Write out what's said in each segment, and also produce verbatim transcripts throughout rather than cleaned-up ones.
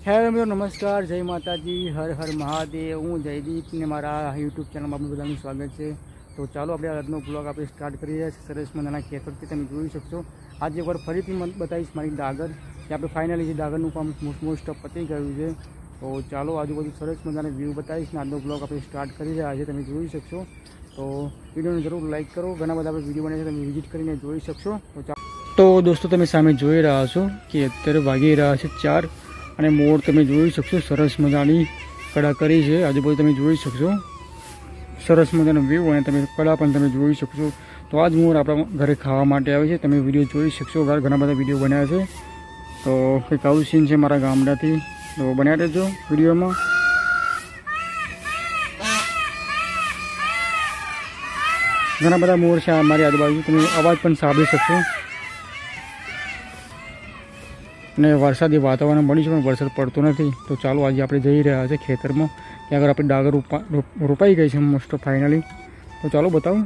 Hello મિત્રો, નમસ્કાર, જય માતાજી, હર હર મહાદેવ। હું જયદીપ ને મારા યુટ્યુબ ચેનલમાં આપનું બધાનું સ્વાગત છે। તો ચાલો આપણે આજનો બ્લોગ આપણે સ્ટાર્ટ કરી રહ્યા છીએ। સરસ મજાના ખેતરથી તમે જોઈ શકશો। આજે એકવાર ફરીથી મને બતાવીશ મારી ડાગર કે આપણે ફાઇનલી જે ડાગરનું કામ મોસ્ટ ઓફ પતી ગયું છે। તો ચાલો આજુબાજુ સરસ મજાના વ્યૂ બતાવીશ ને આજનો બ્લોગ આપણે સ્ટાર્ટ કરી રહ્યા છીએ, તમે જોઈ શકશો। તો વિડીયોને જરૂર લાઇક કરો, ઘણા બધા આપણે વિડીયો બનાવીએ તમે વિઝિટ કરીને જોઈ શકશો। તો ચાલો તો દોસ્તો તમે સામે જોઈ રહ્યા છો કે અત્યારે વાગી રહ્યા છે ચાર અને મોર તમે જોઈ શકશો। સરસ મજાની કડા કરી છે, આજુબાજુ તમે જોઈ શકશો। સરસ મજાનો વ્યૂ અને તમે કડા પણ તમે જોઈ શકશો। તો આજ મોર આપણા ઘરે ખાવા માટે આવે છે, તમે વિડીયો જોઈ શકશો। ઘણા બધા વિડીયો બન્યા છે, તો કંઈક આવું સીન છે મારા ગામડાથી, તો બન્યા રહેજો વિડીયોમાં। ઘણા બધા મોર છે અમારી આજુબાજુ, તમે અવાજ પણ સાંભળી શકશો। અને વરસાદી વાતાવરણ બન્યું છે પણ વરસાદ પડતો નથી। તો ચાલો આજે આપણે જઈ રહ્યા છીએ ખેતરમાં, કે આગળ આપણે ડાગર રોપાઈ ગઈ છે મોસ્ટ ઓફ ફાઇનલી। તો ચાલો બતાવું।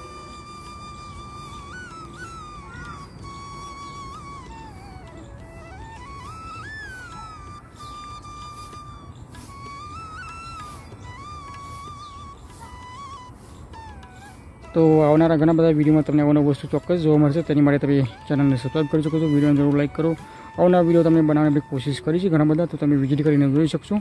તો આવનારા ઘણા બધા વિડીયોમાં તમને અવનવી વસ્તુ ચોક્કસ જોવા મળશે, તેની માટે તમે ચેનલને સબસ્ક્રાઈબ કરી શકો છો, વિડીયોને જરૂર લાઇક કરો। આવનારા વિડીયો તમને બનાવવાની કોશિશ કરી છે ઘણા બધા, તો તમે વિઝિટ કરીને જોઈ શકશો।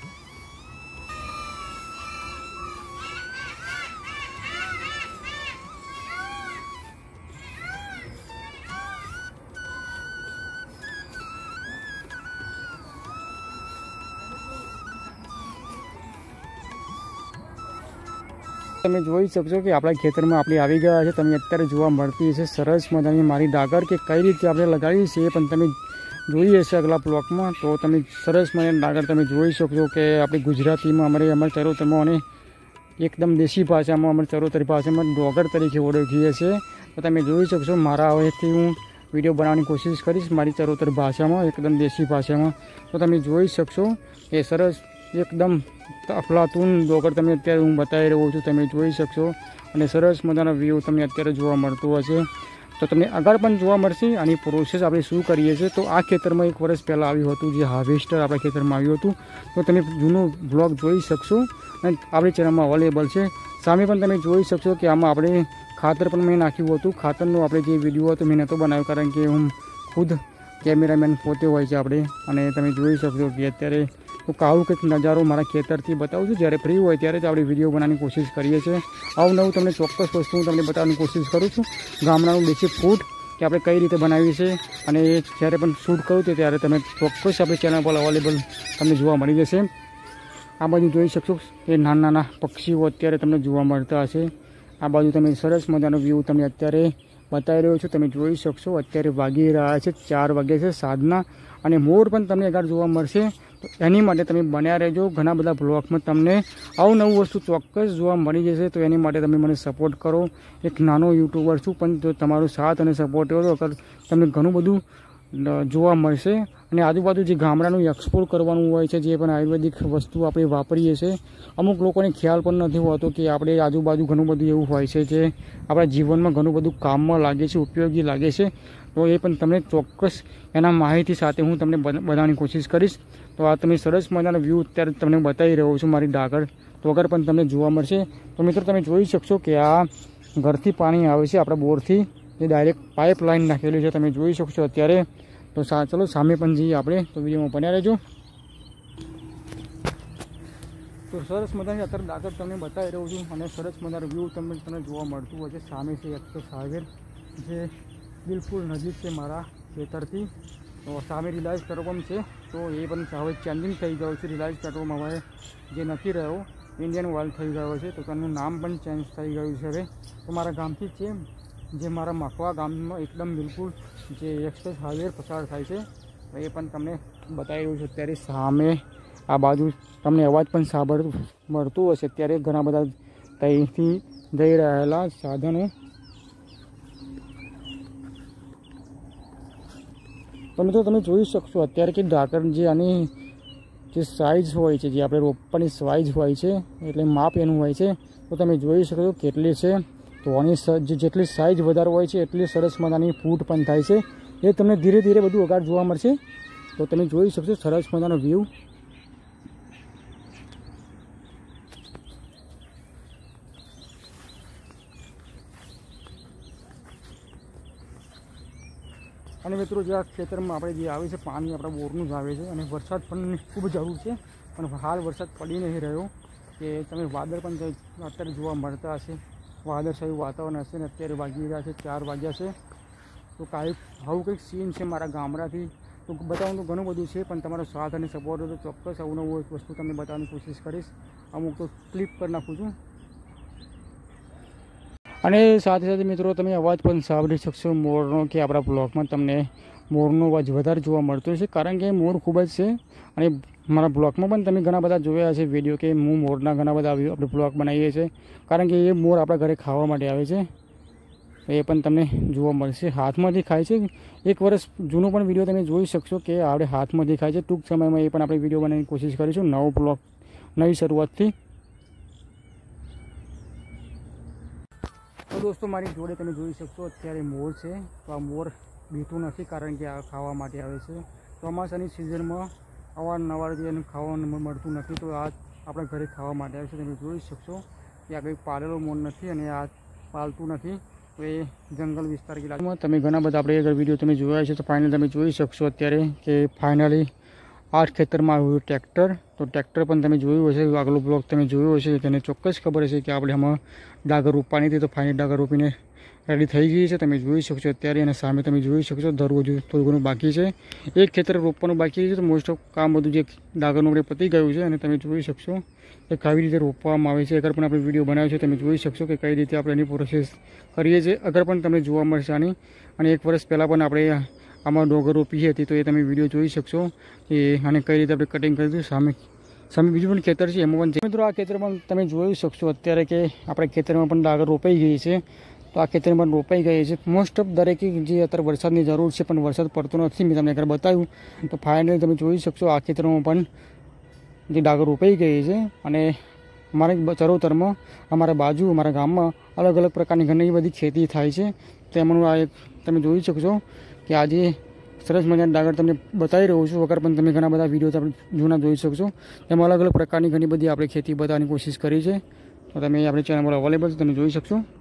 તમે જોઈ શકશો કે આપણા ખેતરમાં આપણે આવી ગયા છે, તમે અત્યારે જોવા મળતી છે સરસ મજાની મારી ડાગર કે કઈ રીતે આપણે લગાવી છે એ પણ તમે જોઈ હશે આગલા બ્લોકમાં। તો તમે સરસ મજાની ડાગર તમે જોઈ શકશો કે આપણી ગુજરાતીમાં અમારે અમારા ચરોતરમાં અને એકદમ દેશી ભાષામાં અમારી ચરોતરી ભાષામાં ડોગર તરીકે ઓળખીએ છીએ। તો તમે જોઈ શકશો, મારા હવેથી હું વિડીયો બનાવવાની કોશિશ કરીશ મારી ચરોતર ભાષામાં, એકદમ દેશી ભાષામાં। તો તમે જોઈ શકશો કે સરસ એકદમ અફલાતુન ડોગર તમે અત્યારે હું બતાવી રહ્યો છું, તમે જોઈ શકશો। અને સરસ મજાનો વ્યૂ તમને અત્યારે જોવા મળતું હશે, તો તમને આગળ પણ જોવા મળશે આની પ્રોસેસ આપણે શું કરીએ છીએ। તો આ ખેતરમાં એક વર્ષ પહેલાં આવ્યું હતું જે હાર્વેસ્ટર આપણા ખેતરમાં આવ્યું હતું, તો તમે જૂનું બ્લોગ જોઈ શકશો અને આપણી ચેનલમાં અવેલેબલ છે। સામે પણ તમે જોઈ શકશો કે આમાં આપણે ખાતર પણ મેં નાખ્યું હતું, ખાતરનો આપણે જે વિડીયો હતો મેં નહોતો બનાવ્યો કારણ કે હું ખુદ કેમેરામેન પોતે હોય છે આપણે। અને તમે જોઈ શકશો કે અત્યારે તો આવું કંઈક નજારો મારા ખેતરથી બતાવું છું, જ્યારે ફ્રી હોય ત્યારે જ આપણે વિડીયો બનાવવાની કોશિશ કરીએ છીએ। આવું નવું તમને ચોક્કસ વસ્તુ હું તમને બતાવવાની કોશિશ કરું છું, ગામડાનું દેશી ફૂડ કે આપણે કઈ રીતે બનાવીએ છીએ। અને જ્યારે પણ શૂટ કરું છું ત્યારે તમે ચોક્કસ આપણી ચેનલ પર અવેલેબલ તમને જોવા મળી જશે। આ બાજુ જોઈ શકશો કે નાના નાના પક્ષીઓ અત્યારે તમને જોવા મળતા હશે। આ બાજુ તમે સરસ મજાનો વ્યૂ તમને અત્યારે બતાવી રહ્યો છું, તમે જોઈ શકશો। અત્યારે વાગી રહ્યા છે ચાર વાગે છે સાંજના, અને મોર પણ તમને આગળ જોવા મળશે, તો એની માટે તમે બન્યા રહેજો। ઘણા બધા બ્લોગમાં તમને આવું નવું વસ્તુ ચોક્કસ જોવા મળી જશે, તો એની માટે તમે મને સપોર્ટ કરો। એક નાનો યુટ્યુબર છું, પણ જો તમારો સાથ અને સપોર્ટ હોય તો અગર તમને ઘણું બધું જોવા મળશે। અને આજુબાજુ જે ગામડાનું એક્સપ્લોર કરવાનું હોય છે, જે પણ આયુર્વેદિક વસ્તુ આપણે વાપરીએ છીએ, અમુક લોકોને ખ્યાલ પણ નથી હોતો કે આપણે આજુબાજુ ઘણું બધું એવું હોય છે જે આપણા જીવનમાં ઘણું બધું કામમાં લાગે છે, ઉપયોગી લાગે છે। તો એ પણ તમને ચોક્કસ એના માહિતી સાથે હું તમને બનાવવાની કોશિશ કરીશ। તો આ તમે સરસ મજાનો વ્યૂ અત્યારે તમને બતાવી રહ્યો છું મારી ડાગર, તો આગળ પણ તમને જોવા મળશે। તો મિત્રો તમે જોઈ શકશો કે આ ઘરથી પાણી આવે છે આપણા બોરથી, જે ડાયરેક્ટ પાઇપ લાઇન નાખેલી છે, તમે જોઈ શકશો અત્યારે। તો સા ચલો સામે પણ જઈએ આપણે, તો વિડીયોમાં બન્યા રહેજો। તો સરસ મજાની અત્યારે ડાગર તમને બતાવી રહ્યો છું, અને સરસ મજાનો વ્યૂ તમને તમને જોવા મળતું હોય છે। સામે છે એક્સપ્રેસ હાઈવે, જે બિલકુલ નજીક છે મારા ખેતરથી। તો સામે રિલાયન્સ પેટ્રોલ પંપ છે, તો એ પણ હવે ચેન્જિંગ થઈ ગયું છે। રિલાયન્સ પેટ્રોલ પંપ હવે જે નથી રહ્યો, ઇન્ડિયન ઓઇલ થઈ ગયો છે, તો તેનું નામ પણ ચેન્જ થઈ ગયું છે હવે। તો મારા ગામથી જ છે, જે મારા મખવા ગામમાં એકદમ બિલકુલ જે એક્સપ્રેસ હાઈવે પસાર થાય છે, એ પણ તમને બતાવી રહ્યું છું અત્યારે સામે। આ બાજુ તમને અવાજ પણ સાંભળ મળતું હશે, અત્યારે ઘણા બધા ત્યાંથી જઈ રહેલા સાધનો। તો મિત્રો તમે જોઈ શકશો અત્યારે કે ડાકર જે આની જે સાઇઝ હોય છે, જે આપણે રોપવાની સાઇઝ હોય છે, એટલે માપ એનું હોય છે, તો તમે જોઈ શકો કેટલી છે। તો આની જેટલી સાઇઝ વધારે હોય છે એટલી સરસ મજાની ફૂટ પણ થાય છે। એ તમને ધીરે ધીરે બધું આગળ જોવા મળશે। તો તમે જોઈ શકશો સરસ મજાનો વ્યૂ. અને મિત્રો જે આ ખેતરમાં આપણે જે આવે છે પાણી આપણા બોરનું જ આવે છે અને વરસાદ પણ ખૂબ જરૂર છે પણ હાલ વરસાદ પડી નહીં રહ્યો કે તમે વાદળ પણ અત્યારે જોવા મળતા હશે. વાદળછાયું વાતાવરણ હશે ને અત્યારે વાગી રહ્યા છે ચાર વાગ્યા છે. તો કાંઈક આવું કંઈક સીન છે મારા ગામડાથી. તો બતાવવાનું તો ઘણું બધું છે પણ તમારો સાથ અને સપોર્ટ હોય તો ચોક્કસ આવું નવું વસ્તુ તમને બતાવવાની કોશિશ કરીશ. અમુક તો ક્લિપ કરી નાખું છું. અને સાથે સાથે મિત્રો તમે અવાજ પણ સાંભળી શકશો મોરનો, કે આપણા બ્લોગમાં તમને મોરનો અવાજ વધારે જોવા મળતો છે કારણ કે મોર ખૂબ જ છે. અને મારા બ્લોગમાં પણ તમે ઘણા બધા જોયા છે વિડીયો કે હું મોરના ઘણા બધા આપણે બ્લોગ બનાવીએ છીએ કારણ કે એ મોર આપણા ઘરે ખાવા માટે આવે છે. એ પણ તમને જોવા મળશે. હાથમાંથી ખાય છે. એક વર્ષ જૂનો પણ વિડીયો તમે જોઈ શકશો કે આપણે હાથમાંથી ખાય છે. ટૂંક સમયમાં એ પણ આપણે વિડીયો બનાવવાની કોશિશ કરીશું નવો બ્લોગ નવી શરૂઆતથી. તો દોસ્તો મારી જોડે તમે જોઈ શકશો અત્યારે મોર છે. તો આ મોર બીતું નથી કારણ કે આ ખાવા માટે આવે છે. ચોમાસાની સિઝનમાં અવારનવાર જે એને ખાવાનું મળતું નથી તો આ આપણા ઘરે ખાવા માટે આવે છે. તમે જોઈ શકશો કે આ કંઈ પાલેલો મોર નથી અને આ પાલતું નથી. તો એ જંગલ વિસ્તાર કે તમે ઘણા બધા આપણે આગળ વિડીયો તમે જોયા છે તો ફાઇનલ તમે જોઈ શકશો અત્યારે કે ફાઇનલી આ ખેતરમાં આવ્યું ટ્રેક્ટર. તો ટ્રેક્ટર પણ તમે જોયું હશે, આગલો બ્લોગ તમે જોયો હશે તેને ચોક્કસ ખબર હશે કે આપણે આમાં ડાગર રોપવાની હતી. તો ફાઇનલ ડાગર રોપીને રેડી થઈ ગઈ છે તમે જોઈ શકશો અત્યારે. અને સામે તમે જોઈ શકશો દર હજુ થોડું ઘણું બાકી છે. એક ખેતર રોપવાનું બાકી છે તો મોસ્ટ ઓફ કામ બધું જે ડાગરનું આપણે પતી ગયું છે. અને તમે જોઈ શકશો કે કેવી રીતે રોપવામાં આવે છે. અગર પણ આપણે વિડીયો બનાવ્યો છે તમે જોઈ શકશો કે કઈ રીતે આપણે એની પ્રોસેસ કરીએ છીએ. અગર પણ તમને જોવા મળશે આની. અને એક વર્ષ પહેલાં પણ આપણે આમાં ડોગર રોપી હતી તો એ તમે વિડીયો જોઈ શકશો કે આને કઈ રીતે આપણે કટિંગ કરી દીધું. સામે સામે બીજું પણ ખેતર છે એમાં પણ મિત્રો આ ખેતરમાં તમે જોઈ શકશો અત્યારે કે આપણે ખેતરમાં પણ ડાગર રોપાઈ ગઈ છે. તો આ ખેતરમાં પણ રોપાઈ ગઈ છે. મોસ્ટ ઓફ દરેક જે અત્યારે વરસાદની જરૂર છે પણ વરસાદ પડતો નથી. મેં તમને આગળ બતાવ્યું તો ફાઇનલી તમે જોઈ શકશો આ ખેતરમાં પણ જે ડાગર રોપાઈ ગઈ છે. અને અમારા ચરોતરમાં અમારા બાજુ અમારા ગામમાં અલગ અલગ પ્રકારની ઘણી બધી ખેતી થાય છે. તેમાંનું આ એક તમે જોઈ શકશો કે આજે સરસ મજાના ડાગર તમને બતાવી રહ્યો છું. વગર પણ તમે ઘણા બધા વિડીયો આપણે જૂના જોઈ શકશો. તેમાં અલગ અલગ પ્રકારની ઘણી બધી આપણે ખેતી બતાવવાની કોશિશ કરી છે. તો તમે આપણી ચેનલ પર અવેલેબલ તમે જોઈ શકશો.